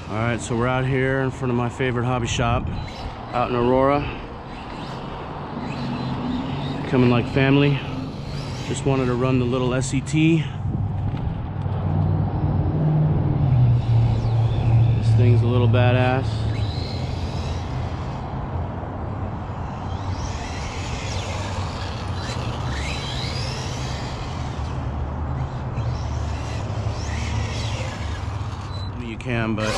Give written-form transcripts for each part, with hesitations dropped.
All right, so we're out here in front of my favorite hobby shop out in Aurora. Coming like family. Just wanted to run the little SET. This thing's a little badass. I mean, you can, but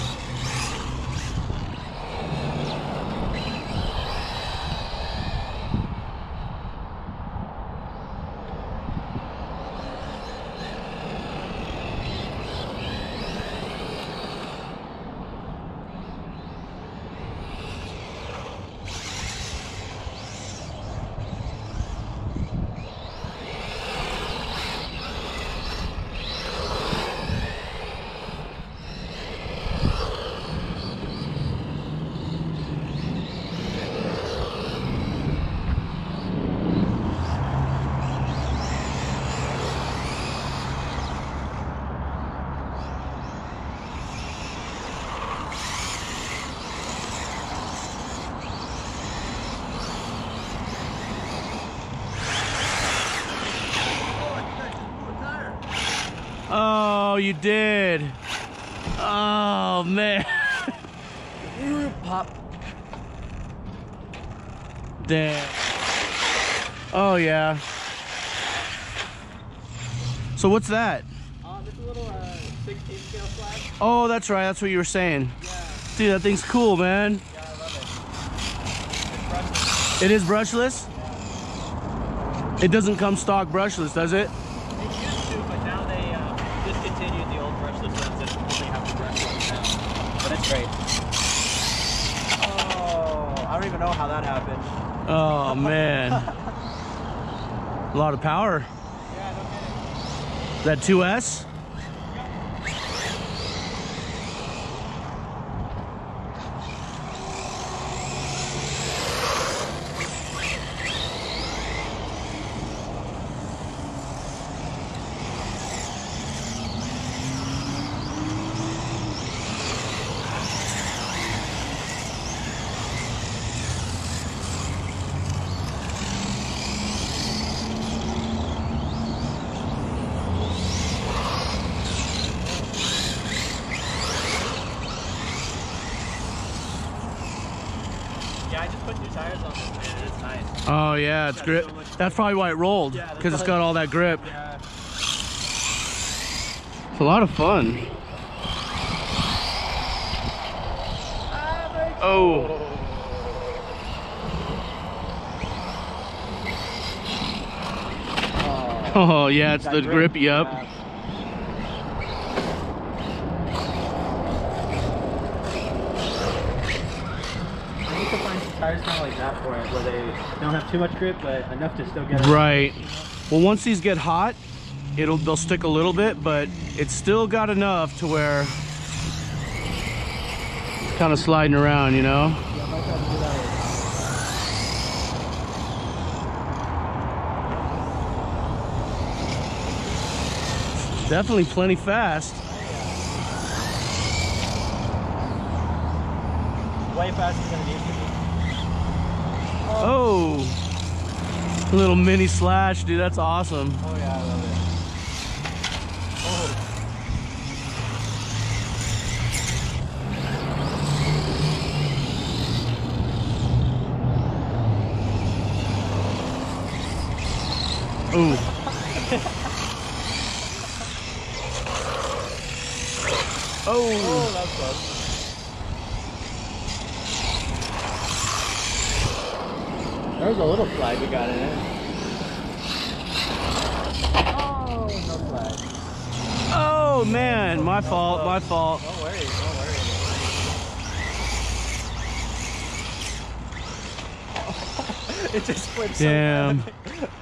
oh, you did. Oh, man. Pop. Damn. Oh, yeah. So what's that? This is a little 16 scale flag. Oh, that's right. That's what you were saying. Yeah. Dude, that thing's cool, man. Yeah, I love it. It's brushless. It is brushless? Yeah. It doesn't come stock brushless, does it? It used to, but now they discontinued the old brushless ones and only have the brush ones now. But it's great. Oh, I don't even know how that happened. Oh, man. A lot of power. Yeah, no kidding. That 2S? Yeah, I just put new tires on this, man. It's nice. Oh, yeah, it's grip. That's probably why it rolled, Yeah, because it's got all that grip. Yeah. It's a lot of fun. Oh. Oh, yeah, it's the grip, yep. Yeah. I need to find some tires kind of like that for it, where they don't have too much grip, but enough to still get it. Right. Well, once these get hot, they'll stick a little bit, but it's still got enough to where it's kind of sliding around, you know? Yeah, I might try to do that with Definitely plenty fast. way faster than it used to be. Oh, a little mini slash, dude. That's awesome. Oh yeah, I love it. Oh. Ooh. Oh. Oh, that's close. There's a little flag we got in it. Oh, no flag. Oh man, my fault, my fault. Don't worry, don't worry. It just flips. Damn. So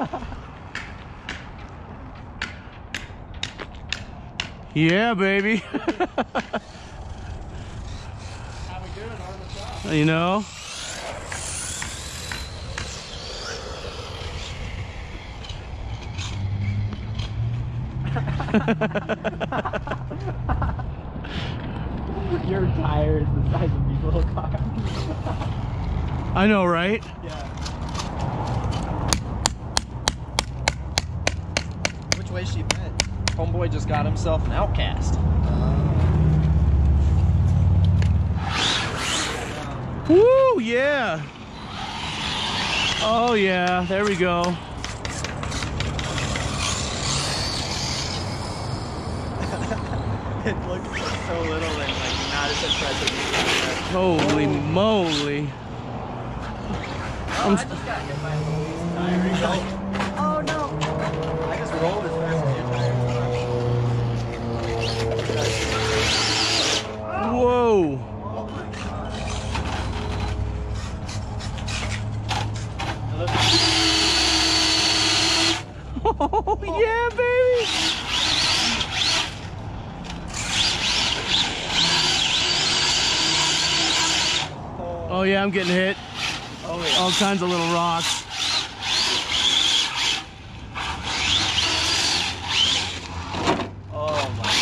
Yeah, baby. How we doing on the top? You know? Your tire is the size of these little cars. I know, right? Yeah. Which way she went? Homeboy just got himself an outcast. Woo, yeah. Oh yeah, there we go. It looks so little and like not as impressive. Holy moly. Oh, I just got hit by a little tire. Oh no! I just rolled as fast as your tire. Whoa. Oh my god. Oh yeah, baby. Oh yeah, I'm getting hit. Oh yeah. All kinds of little rocks. Oh my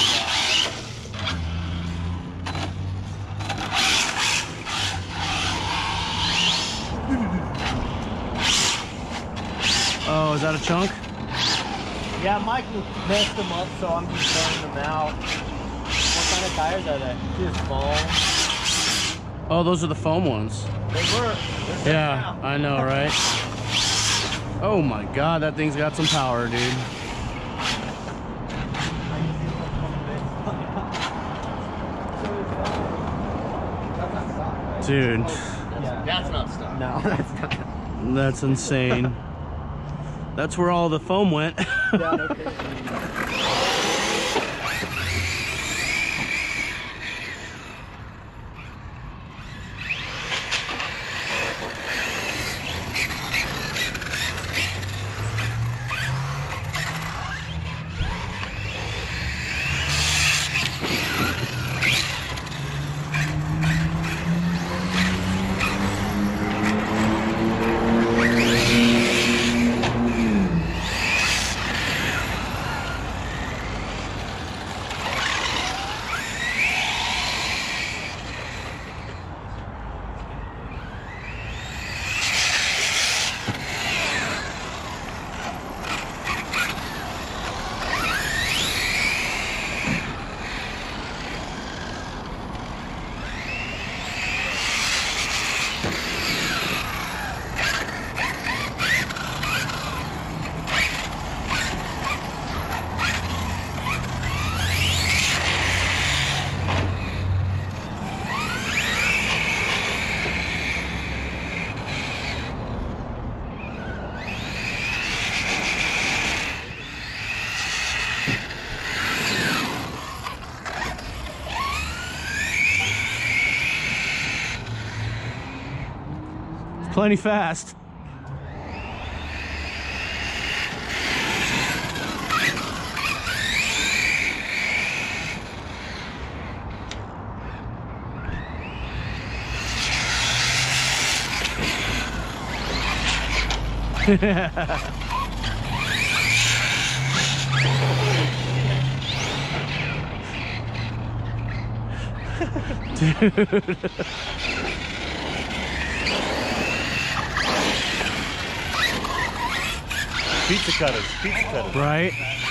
Oh, is that a chunk? Yeah, Mike messed them up, so I'm just throwing them out. What kind of tires are they? Just foam. Oh, those are the foam ones. They were. Yeah, I know, right? Oh my god, that thing's got some power, dude. Dude, That's not stuff. No, that's not. that's insane. That's where all the foam went. Yeah, okay. Plenty fast. Dude. Pizza cutters. Right?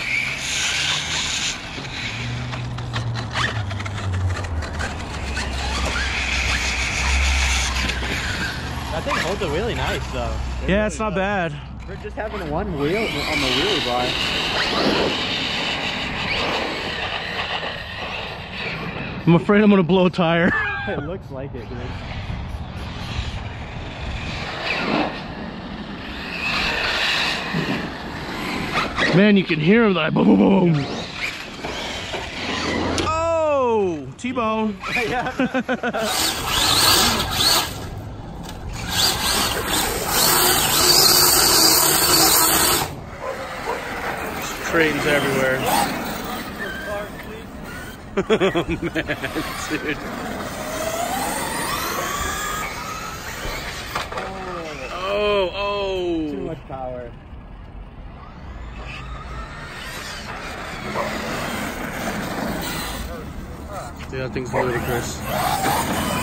That thing holds it really nice though. Yeah, it's not bad. We're just having one wheel on the wheelie bar. I'm afraid I'm gonna blow a tire. It looks like it, dude. Man, you can hear him like boom, boom, boom. Oh, T-bone. Yeah. Trains everywhere. Oh man, dude. Oh. Too much power. Yeah, things ludicrous.